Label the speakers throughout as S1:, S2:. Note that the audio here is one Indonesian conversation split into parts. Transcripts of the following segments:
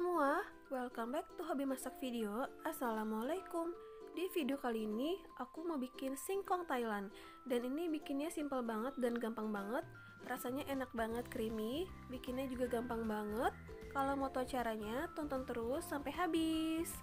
S1: semua, welcome back to Hobi Masak Video. Assalamualaikum. Di video kali ini aku mau bikin singkong Thailand. Dan ini bikinnya simple banget dan gampang banget. Rasanya enak banget, creamy. Bikinnya juga gampang banget. Kalau mau tahu caranya, tonton terus sampai habis.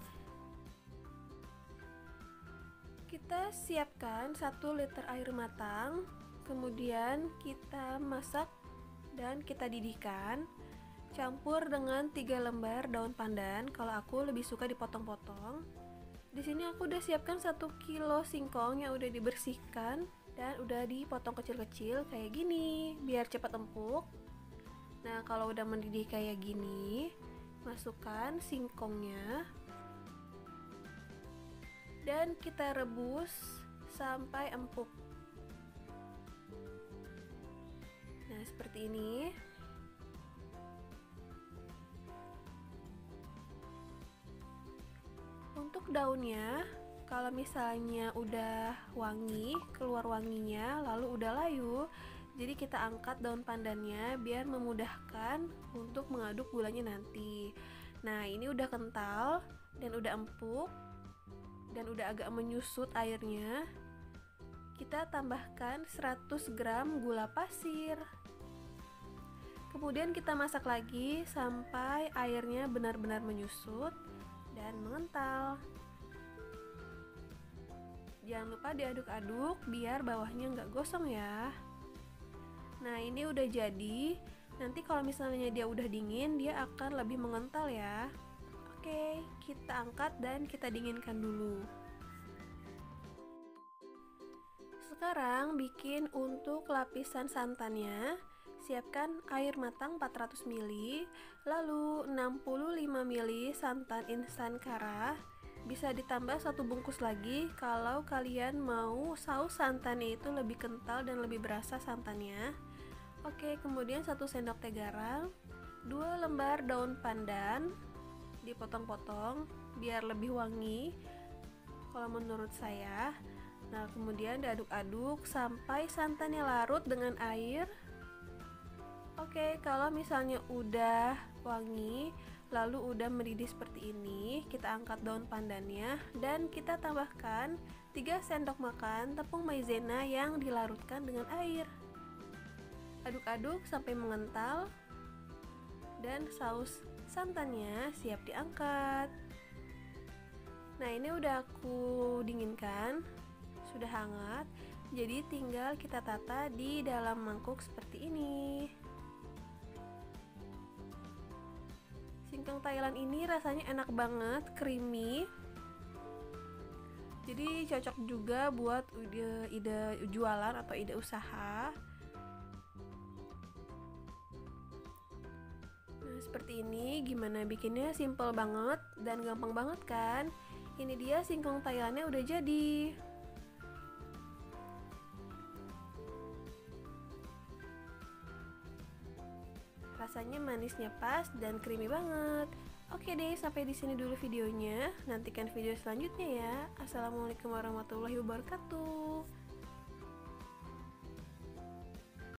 S1: Kita siapkan 1 liter air matang. Kemudian kita masak dan kita didihkan. Campur dengan 3 lembar daun pandan. Kalau aku lebih suka dipotong-potong. Di sini aku udah siapkan 1 kilo singkong yang udah dibersihkan dan udah dipotong kecil-kecil kayak gini biar cepat empuk. Nah, kalau udah mendidih kayak gini, masukkan singkongnya dan kita rebus sampai empuk. Nah, seperti ini. Untuk daunnya, kalau misalnya udah wangi, keluar wanginya, lalu udah layu, jadi kita angkat daun pandannya biar memudahkan untuk mengaduk gulanya nanti. Nah, ini udah kental dan udah empuk dan udah agak menyusut airnya. Kita tambahkan 100 gram gula pasir. Kemudian kita masak lagi sampai airnya benar-benar menyusut dan mengental. Jangan lupa diaduk-aduk biar bawahnya nggak gosong ya. Nah, ini udah jadi. Nanti kalau misalnya dia udah dingin, dia akan lebih mengental ya. Oke, kita angkat dan kita dinginkan dulu. Sekarang bikin untuk lapisan santannya. Siapkan air matang 400 ml, lalu 65 ml santan instan kara. Bisa ditambah 1 bungkus lagi kalau kalian mau saus santannya itu lebih kental dan lebih berasa santannya. Oke, kemudian 1 sendok teh garam, 2 lembar daun pandan dipotong-potong biar lebih wangi kalau menurut saya. Nah, kemudian diaduk-aduk sampai santannya larut dengan air. Oke, kalau misalnya udah wangi, lalu udah mendidih seperti ini, kita angkat daun pandannya dan kita tambahkan 3 sendok makan tepung maizena yang dilarutkan dengan air. Aduk-aduk sampai mengental dan saus santannya siap diangkat. Nah, ini udah aku dinginkan, sudah hangat, jadi tinggal kita tata di dalam mangkuk seperti ini. Singkong Thailand ini rasanya enak banget, creamy. Jadi cocok juga buat ide jualan atau ide usaha. Nah, seperti ini. Gimana bikinnya? Simple banget dan gampang banget kan? Ini dia singkong Thailandnya udah jadi. Rasanya manisnya pas dan creamy banget. Oke deh, sampai di sini dulu videonya. Nantikan video selanjutnya ya. Assalamualaikum warahmatullahi wabarakatuh.